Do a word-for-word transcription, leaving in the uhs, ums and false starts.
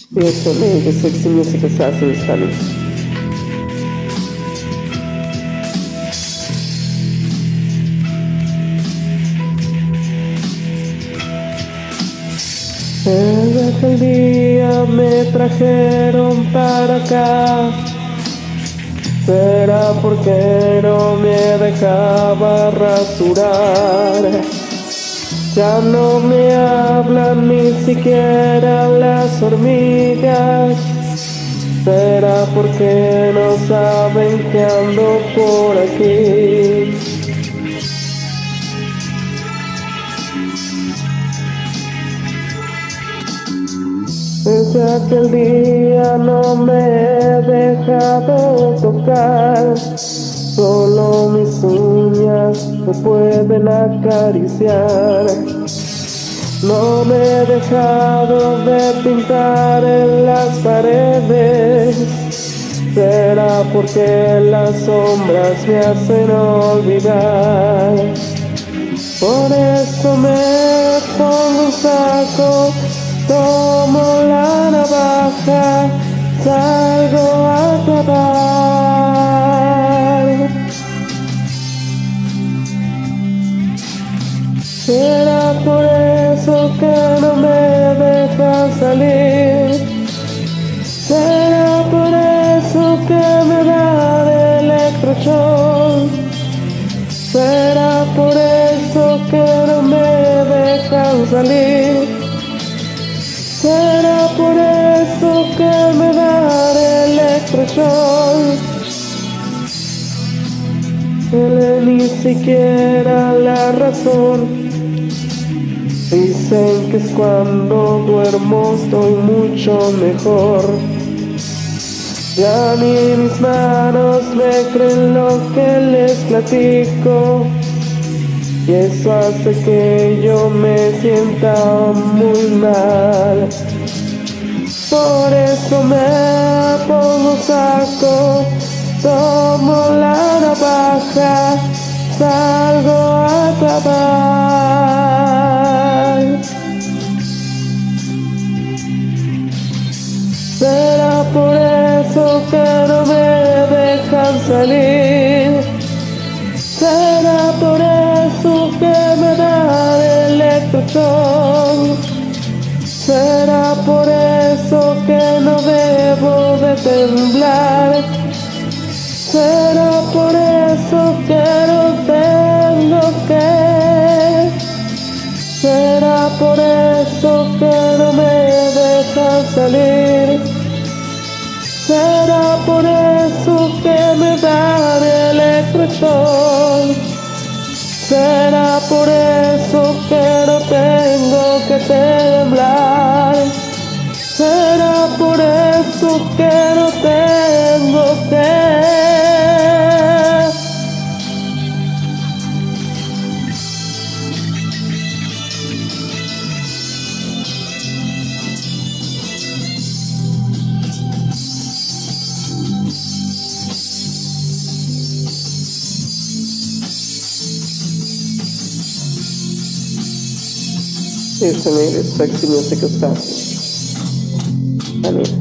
It's only the sexy music assassin is funny. Desde aquel día me trajeron para acá. Será porque no me dejaba rasurar. Ya no me hablan ni siquiera las hormigas. Será porque no saben que ando por aquí. Desde aquel día no me he dejado tocar. Solo mis uñas me pueden acariciar. No me he dejado de pintar en las paredes. Será porque las sombras me hacen olvidar. Por eso me pongo un saco, tomo la navaja, salgo a trabajar. Será por eso que no me dejan salir. Será por eso que me dan electroshock. Será por eso que no me dejan salir. Será por eso que me dan electroshock. Él ni siquiera la razón. Dicen que es cuando duermo estoy mucho mejor. Ya ni mis manos me creen lo que les platico. Y eso hace que yo me sienta muy mal. Por eso me pongo un saco, tomo la navaja, salgo a trabajar. Será por eso que no me dejan salir. Será por eso que me dan electroshock. Será por eso que no debo de temblar. Será por eso que no tengo que. Será por eso que no me dejan salir. Será por eso que me dan electroshock. Será por eso que no tengo que temblar. Será por eso que no tengo que. It's a sexy music assassin. I mean,